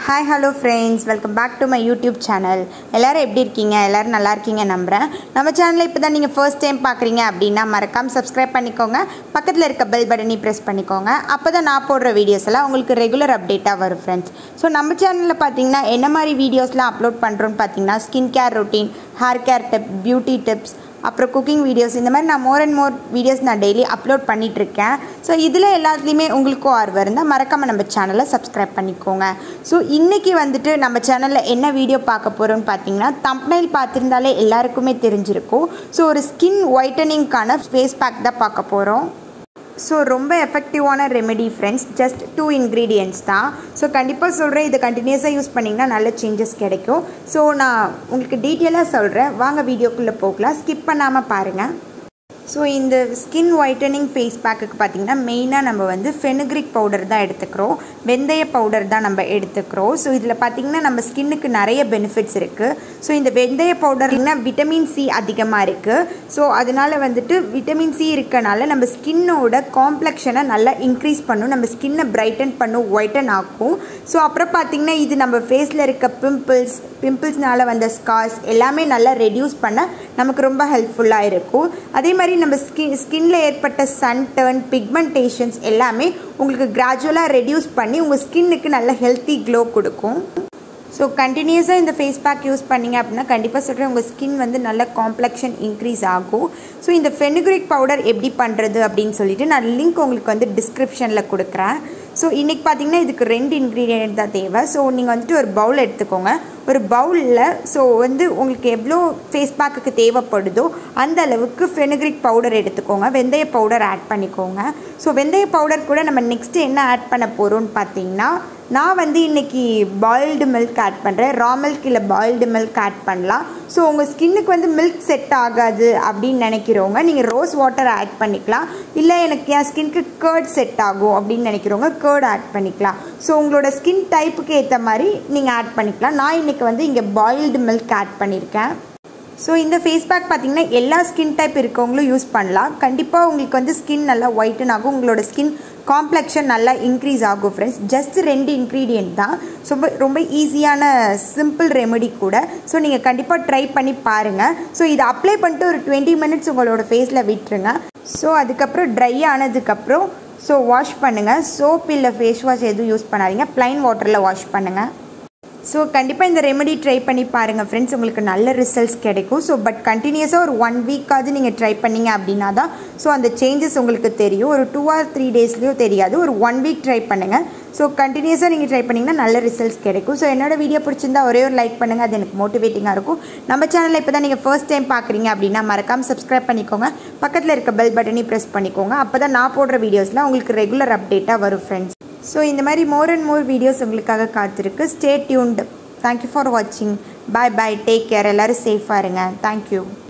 Hi hello friends, welcome back to my YouTube channel. எல்லாரும் எப்படி இருக்கீங்க? எல்லாரும் நல்லா இருக்கீங்க நம்புறேன். நம்ம சேனலை இப்போதான் நீங்க first time பார்க்கறீங்க அப்படினா மறக்காம subscribe பண்ணிக்கோங்க. பக்கத்துல இருக்க bell button-ஐ press பண்ணிக்கோங்க. அப்பதான் நான் போடுற வீடியோஸ் எல்லாம் உங்களுக்கு ரெகுலர் அப்டேட்டா வரும் friends. So நம்ம சேனல்ல பாத்தீங்கன்னா என்ன மாதிரி வீடியோஸ்லாம் அப்லோட் பண்றோம்னு பாத்தீங்கன்னா skin care routine, hair care tips, beauty tips, அப்புறம் குக்கிங் வீடியோஸ் இந்த மாதிரி நான் மோர் அண்ட் மோர் வீடியோஸ் நான் டெய்லி அப்லோட் பண்ணிட்டு இருக்கேன். ஸோ இதில் எல்லாத்துலேயுமே உங்களுக்கும் ஆர்வம் இருந்தால் மறக்காமல் நம்ம சேனலை சப்ஸ்கிரைப் பண்ணிக்கோங்க. ஸோ இன்றைக்கி வந்துட்டு நம்ம சேனலில் என்ன வீடியோ பார்க்க போகிறோம்னு பார்த்தீங்கன்னா தம்ப்நெயில் பார்த்துருந்தாலே எல்லாருக்குமே தெரிஞ்சிருக்கும். ஸோ ஒரு ஸ்கின் ஒயிட்டனிங்கான ஃபேஸ் பேக் தான் பார்க்க போகிறோம். ஸோ ரொம்ப எஃபெக்டிவான ரெமெடி ஃப்ரெண்ட்ஸ், ஜஸ்ட் 2 ingredients தான். ஸோ கண்டிப்பாக சொல்கிறேன், இதை கண்டினியூஸாக யூஸ் பண்ணிங்கன்னா நல்ல சேஞ்சஸ் கிடைக்கும். ஸோ நான் உங்களுக்கு டீட்டெயிலாக சொல்கிறேன், வாங்க வீடியோக்குள்ளே போகலாம், ஸ்கிப் பண்ணாமல் பாருங்கள். ஸோ இந்த ஸ்கின் ஒயிட்டனிங் ஃபேஸ் பேக்குக்கு பார்த்திங்கன்னா மெயினாக நம்ம வந்து ஃபெனுக்ரிக் பவுடர் தான் எடுத்துக்கிறோம், வெந்தய பவுடர் தான் நம்ம எடுத்துக்கிறோம். ஸோ இதில் பார்த்திங்கன்னா நம்ம ஸ்கின்னுக்கு நிறைய பெனிஃபிட்ஸ் இருக்குது. ஸோ இந்த வெந்தய பவுடர்னா விட்டமின் சி அதிகமாக இருக்குது. ஸோ அதனால் வந்துட்டு விட்டமின் சி இருக்கனால நம்ம ஸ்கின்னோட காம்ப்ளெக்ஷனை நல்லா இன்க்ரீஸ் பண்ணும், நம்ம ஸ்கின்னை பிரைட்டன் பண்ணும், ஒயிட்டன் ஆக்கும். ஸோ அப்புறம் பார்த்திங்கன்னா இது நம்ம ஃபேஸில் இருக்க பிம்பிள்ஸ்னால வந்த ஸ்கார்ஸ் எல்லாமே நல்லா ரெடியூஸ் பண்ண நமக்கு ரொம்ப ஹெல்ப்ஃபுல்லாக இருக்கும். அதே மாதிரி நம்ம ஸ்கின்ல ஏற்பட்ட சன் டர்ன், பிக்மெண்டேஷன்ஸ் எல்லாமே உங்களுக்கு கிராஜுவலாக ரெடியூஸ் பண்ணி உங்கள் ஸ்கின்னுக்கு நல்ல ஹெல்த்தி க்ளோ கொடுக்கும். ஸோ கண்டினியூஸாக இந்த ஃபேஸ் பேக் யூஸ் பண்ணிங்க அப்படின்னா கண்டிப்பாக சொல்கிறேன் உங்கள் ஸ்கின் வந்து நல்ல காம்ப்ளெக்ஷன் இன்க்ரீஸ் ஆகும். ஸோ இந்த ஃபெனுக்ரிக் பவுடர் எப்படி பண்ணுறது அப்படின்னு சொல்லிட்டு நான் லிங்க் உங்களுக்கு வந்து டிஸ்கிரிப்ஷனில் கொடுக்குறேன். ஸோ இன்றைக்கி பார்த்தீங்கன்னா இதுக்கு 2 ingredient தான் தேவை. ஸோ நீங்கள் வந்துட்டு ஒரு பவுல் எடுத்துக்கோங்க. ஒரு பவுலில் ஸோ வந்து உங்களுக்கு எவ்வளோ ஃபேஸ் பேக்குக்கு தேவைப்படுதோ அந்த அளவுக்கு ஃபெனுக்ரிக் பவுடர் எடுத்துக்கோங்க, வெந்தய பவுடர் ஆட் பண்ணிக்கோங்க. ஸோ வெந்தய பவுடர் கூட நம்ம நெக்ஸ்ட்டு என்ன ஆட் பண்ண போகிறோம்னு பார்த்தீங்கன்னா நான் வந்து இன்றைக்கி பாயில்டு மில்க் ஆட் பண்ணுறேன். ரா மில்க் இல்லை பாயில்டு மில்க் ஆட் பண்ணலாம். ஸோ உங்கள் ஸ்கின்னுக்கு வந்து மில்க் செட் ஆகாது அப்படின்னு நினைக்கிறவங்க நீங்கள் ரோஸ் வாட்டர் ஆட் பண்ணிக்கலாம். இல்லை எனக்கு என் ஸ்கின்க்கு கர்ட் செட் ஆகும் அப்படின்னு நினைக்கிறவங்க கர்ட் ஆட் பண்ணிக்கலாம். ஸோ உங்களோட ஸ்கின் டைப்புக்கு ஏற்ற மாதிரி நீங்கள் ஆட் பண்ணிக்கலாம். நான் இன்றைக்கி வந்து இங்கே பாயில்டு மில்க் ஆட் பண்ணியிருக்கேன். ஸோ இந்த ஃபேஸ் பேக் பார்த்திங்கன்னா எல்லா ஸ்கின் டைப் இருக்கவங்களும் யூஸ் பண்ணலாம். கண்டிப்பாக உங்களுக்கு வந்து ஸ்கின் நல்லா ஒயிட்டன் ஆகும், உங்களோட ஸ்கின் காம்ப்ளெக்ஷன் நல்லா இன்க்ரீஸ் ஆகும் ஃப்ரெண்ட்ஸ். ஜஸ்ட் 2 ingredient தான். ஸோ ரொம்ப ஈஸியான சிம்பிள் ரெமெடி கூட. ஸோ நீங்கள் கண்டிப்பாக ட்ரை பண்ணி பாருங்கள். ஸோ இதை அப்ளை பண்ணிட்டு ஒரு 20 minutes உங்களோட ஃபேஸில் விட்டுருங்க. ஸோ அதுக்கப்புறம் ட்ரை ஆனதுக்கப்புறம் ஸோ வாஷ் பண்ணுங்கள். சோப் இல்லை ஃபேஸ் வாஷ் எதுவும் யூஸ் பண்ணாதீங்க, ப்ளைன் வாட்டரில் வாஷ் பண்ணுங்கள். ஸோ கண்டிப்பாக இந்த ரெமெடி ட்ரை பண்ணி பாருங்கள் ஃப்ரெண்ட்ஸ், உங்களுக்கு நல்ல ரிசல்ட்ஸ் கிடைக்கும். ஸோ பட் கண்டினியூஸாக ஒரு 1 week-ஆவது நீங்கள் ட்ரை பண்ணிங்க அப்படின்னா தான் ஸோ அந்த சேஞ்சஸ் உங்களுக்கு தெரியும். ஒரு 2 or 3 daysலேயோ தெரியாது, ஒரு 1 week ட்ரை பண்ணுங்கள். ஸோ கண்டினியூஸாக நீங்கள் ட்ரை பண்ணிங்கன்னா நல்ல ரிசல்ட்ஸ் கிடைக்கும். ஸோ என்னோட வீடியோ பிடிச்சிருந்தா ஒரே ஒரு லைக் பண்ணுங்கள், அது எனக்கு மோட்டிவேட்டிங்காக இருக்கும். நம்ம சேனலில் இப்போ தான் நீங்கள் ஃபர்ஸ்ட் டைம் பார்க்குறீங்க அப்படின்னா மறக்காமல் சப்ஸ்கிரைப் பண்ணிக்கோங்க, பக்கத்தில் இருக்க பெல் பட்டனையும் ப்ரெஸ் பண்ணிக்கோங்க. அப்போ தான் நான் போடுற வீடியோஸ்லாம் உங்களுக்கு ரெகுலர் அப்டேட்டாக வரும் ஃப்ரெண்ட்ஸ். ஸோ இந்த மாதிரி மோர் அண்ட் மோர் வீடியோஸ் உங்களுக்காக காத்திருக்கு. Stay tuned. தேங்க்யூ ஃபார் வாட்சிங். பாய் பாய், டேக் கேர், எல்லோரும் சேஃபாக இருங்க. தேங்க்யூ.